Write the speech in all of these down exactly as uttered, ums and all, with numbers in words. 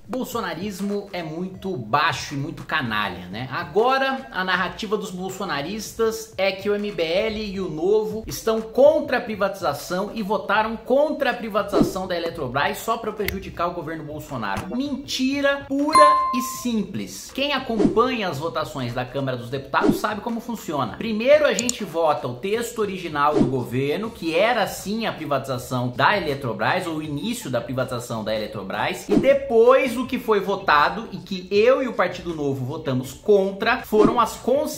Bolsonarismo é muito baixo e muito canalha, né? Agora, a narrativa dos bolsonaristas é que o M B L e o Novo estão contra a privatização e votaram contra a privatização da Eletrobras só para prejudicar o governo Bolsonaro. Mentira pura e simples. Quem acompanha as votações da Câmara dos Deputados sabe como funciona. Primeiro a gente vota o texto original do governo, que era sim a privatização da Eletrobras, ou o início da privatização da Eletrobras, e depois o que foi votado e que eu e o Partido Novo votamos contra foram as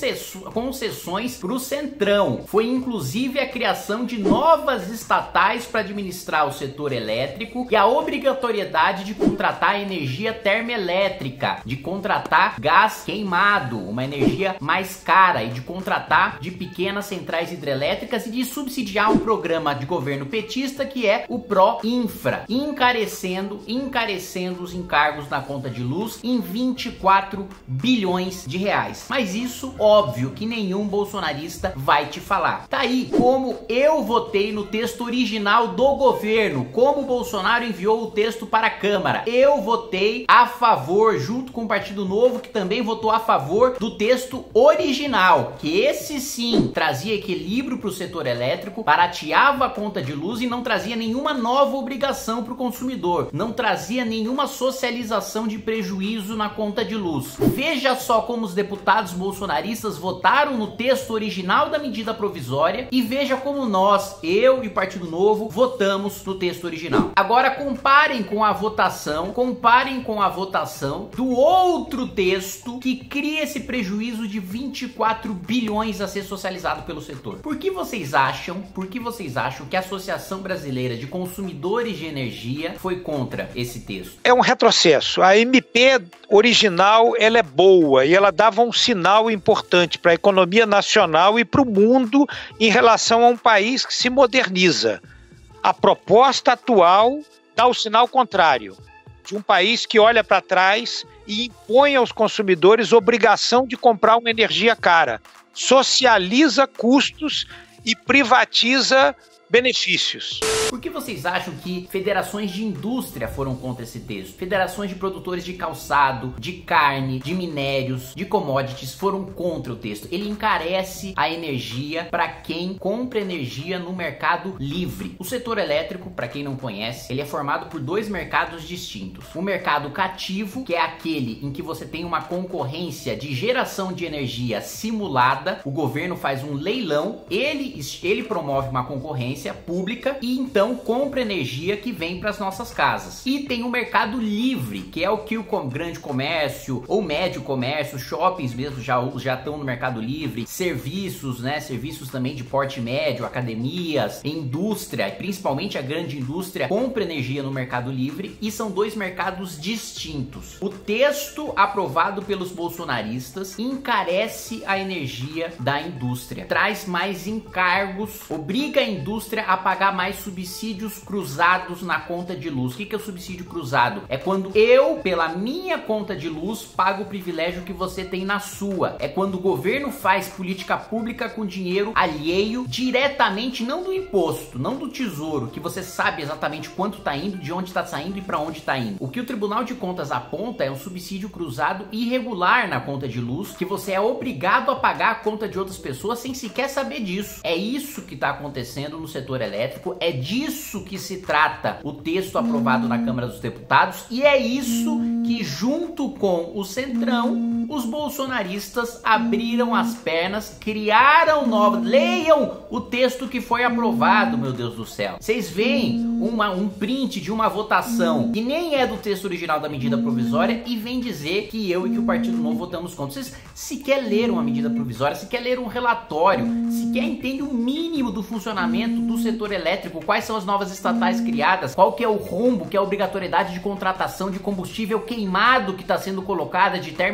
concessões para o Centrão. Foi inclusive a criação de novas estatais para administrar o setor elétrico e a obrigatoriedade de contratar energia termoelétrica, de contratar gás queimado, uma energia mais cara, e de contratar de pequenas centrais hidrelétricas e de subsidiar um programa de governo petista que é o Proinfra, encarecendo, encarecendo os encargos na conta de luz em vinte e quatro bilhões de reais. Mas isso, óbvio, que nenhum bolsonarista vai te falar. Tá aí como eu votei no texto original do governo, como o Bolsonaro enviou o texto para a Câmara. Eu votei a favor, junto com o Partido Novo, que também votou a favor do texto original, que esse sim trazia equilíbrio para o setor elétrico, barateava a conta de luz e não trazia nenhuma nova obrigação para o consumidor, não trazia nenhuma socialização de prejuízo na conta de luz. Veja só como os deputados bolsonaristas votaram no texto original da medida provisória e veja como nós, eu e Partido Novo, votamos no texto original. Agora comparem com a votação, comparem com a votação do outro texto que cria esse prejuízo de vinte e quatro bilhões a ser socializado pelo setor. Por que vocês acham, por que vocês acham que a Associação Brasileira de Consumidores de Energia foi contra esse texto? É um retrocesso. A M P original ela é boa e ela dava um sinal importante para a economia nacional e para o mundo em relação a um país que se moderniza. A proposta atual dá o sinal contrário, de um país que olha para trás e impõe aos consumidores obrigação de comprar uma energia cara, socializa custos e privatiza benefícios. Por que vocês acham que federações de indústria foram contra esse texto? Federações de produtores de calçado, de carne, de minérios, de commodities foram contra o texto. Ele encarece a energia para quem compra energia no mercado livre. O setor elétrico, para quem não conhece, ele é formado por dois mercados distintos. O mercado cativo, que é aquele em que você tem uma concorrência de geração de energia simulada. O governo faz um leilão, ele, ele promove uma concorrência pública e então compra energia que vem para as nossas casas. E tem o mercado livre, que é o que o grande comércio ou médio comércio, shoppings mesmo já já estão no mercado livre, serviços, né, serviços também de porte médio, academias, indústria, principalmente a grande indústria compra energia no mercado livre, e são dois mercados distintos. O texto aprovado pelos bolsonaristas encarece a energia da indústria, traz mais encargos, obriga a indústria a pagar mais subsídios cruzados na conta de luz. O que é o subsídio cruzado? É quando eu, pela minha conta de luz, pago o privilégio que você tem na sua. É quando o governo faz política pública com dinheiro alheio diretamente, não do imposto, não do tesouro, que você sabe exatamente quanto está indo, de onde está saindo e para onde está indo. O que o Tribunal de Contas aponta é um subsídio cruzado irregular na conta de luz, que você é obrigado a pagar a conta de outras pessoas sem sequer saber disso. É isso que está acontecendo no setor elétrico, é disso que se trata o texto aprovado na Câmara dos Deputados, e é isso que, junto com o Centrão, os bolsonaristas abriram as pernas, criaram novas... Leiam o texto que foi aprovado, meu Deus do céu. Vocês veem uma, um print de uma votação que nem é do texto original da medida provisória e vem dizer que eu e que o Partido Novo votamos contra. Vocês sequer leram a medida provisória, sequer leram um relatório, sequer entendem o mínimo do funcionamento do setor elétrico, quais são as novas estatais criadas, qual que é o rombo, que é a obrigatoriedade de contratação de combustível queimado que está sendo colocada, de termoelétricas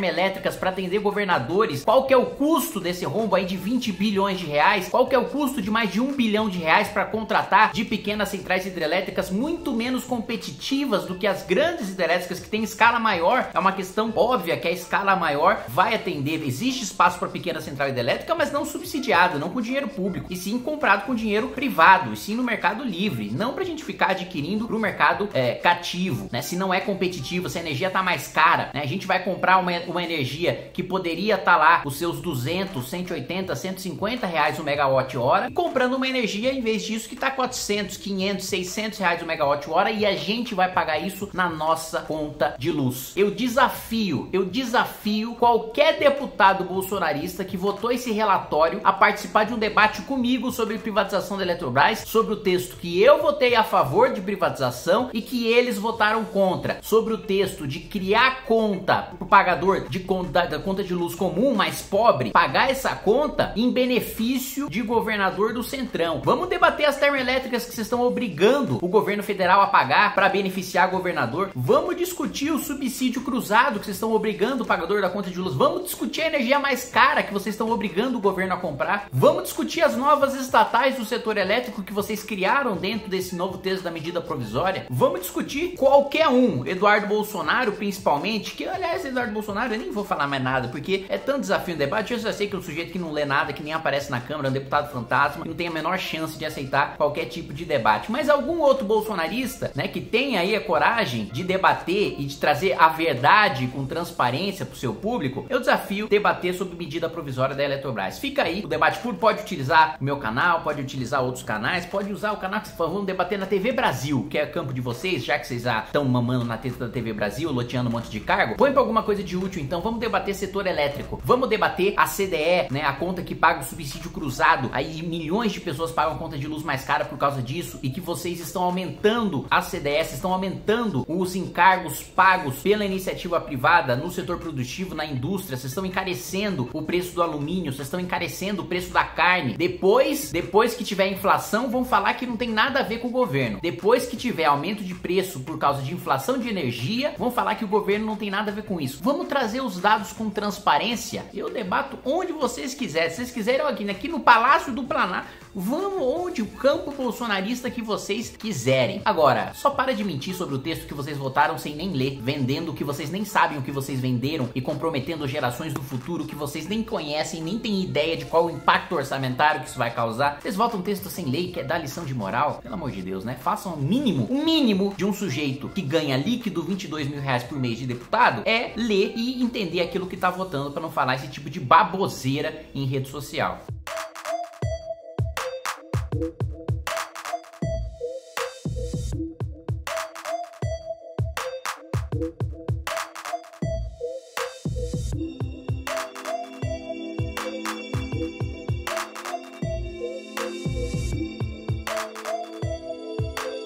hidrelétricas para atender governadores, qual que é o custo desse rombo aí de vinte bilhões de reais? Qual que é o custo de mais de um bilhão de reais para contratar de pequenas centrais hidrelétricas muito menos competitivas do que as grandes hidrelétricas que têm escala maior? É uma questão óbvia que a escala maior vai atender. Existe espaço para pequena central hidrelétrica, mas não subsidiado, não com dinheiro público, e sim comprado com dinheiro privado, e sim no mercado livre, não pra gente ficar adquirindo pro mercado é, cativo, né? Se não é competitivo, se a energia tá mais cara, né? A gente vai comprar uma, uma energia que poderia estar tá lá os seus duzentos, cento e oitenta, cento e cinquenta reais o megawatt hora, comprando uma energia em vez disso que tá quatrocentos, quinhentos, seiscentos reais o megawatt hora, e a gente vai pagar isso na nossa conta de luz. Eu desafio, eu desafio qualquer deputado bolsonarista que votou esse relatório a participar de um debate comigo sobre privatização da Eletrobras, sobre o texto que eu votei a favor de privatização e que eles votaram contra, sobre o texto de criar conta pro pagador de conta, da conta de luz comum, mais pobre, pagar essa conta em benefício de governador do Centrão. Vamos debater as termoelétricas que vocês estão obrigando o governo federal a pagar para beneficiar governador. Vamos discutir o subsídio cruzado que vocês estão obrigando o pagador da conta de luz. Vamos discutir a energia mais cara que vocês estão obrigando o governo a comprar. Vamos discutir as novas estatais do setor elétrico que vocês criaram dentro desse novo texto da medida provisória. Vamos discutir qualquer um, Eduardo Bolsonaro principalmente, que aliás, Eduardo Bolsonaro eu nem vou falar mais nada, porque é tanto desafio no debate. Eu já sei que é um sujeito que não lê nada, que nem aparece na Câmara, é um deputado fantasma, que não tem a menor chance de aceitar qualquer tipo de debate. Mas algum outro bolsonarista, né, que tem aí a coragem de debater e de trazer a verdade com transparência pro seu público, eu desafio debater sobre medida provisória da Eletrobras. Fica aí, o debate público pode utilizar o meu canal, pode utilizar outros canais, pode usar o canal que vamos debater na T V Brasil, que é campo de vocês, já que vocês já estão mamando na teta da T V Brasil, loteando um monte de cargo. Põe pra alguma coisa de útil, então. Vamos debater setor elétrico, vamos debater a C D E, né, a conta que paga o subsídio cruzado, aí milhões de pessoas pagam a conta de luz mais cara por causa disso, e que vocês estão aumentando a C D S, estão aumentando os encargos pagos pela iniciativa privada no setor produtivo, na indústria. Vocês estão encarecendo o preço do alumínio, vocês estão encarecendo o preço da carne. Depois, depois que tiver inflação, vão falar que não tem nada a ver com o governo. Depois que tiver aumento de preço por causa de inflação de energia, vão falar que o governo não tem nada a ver com isso. Vamos trazer os dados com transparência. Eu debato onde vocês quiserem. Se vocês quiserem aqui, aqui no Palácio do Planalto, vamos onde o campo bolsonarista que vocês quiserem. Agora, só para de mentir sobre o texto que vocês votaram sem nem ler, vendendo o que vocês nem sabem o que vocês venderam e comprometendo gerações do futuro que vocês nem conhecem, nem têm ideia de qual o impacto orçamentário que isso vai causar. Vocês votam um texto sem lei, quer dar lição de moral? Pelo amor de Deus, né? Façam o mínimo, o mínimo de um sujeito que ganha líquido vinte e dois mil reais por mês de deputado é ler e entender aquilo que tá votando, para não falar esse tipo de baboseira em rede social.